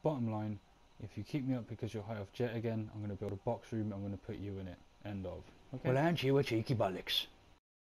bottom line, if you keep me up because you're high off jet again, I'm going to build a box room, I'm going to put you in it. End of. Okay? Well, aren't you a cheeky bollocks?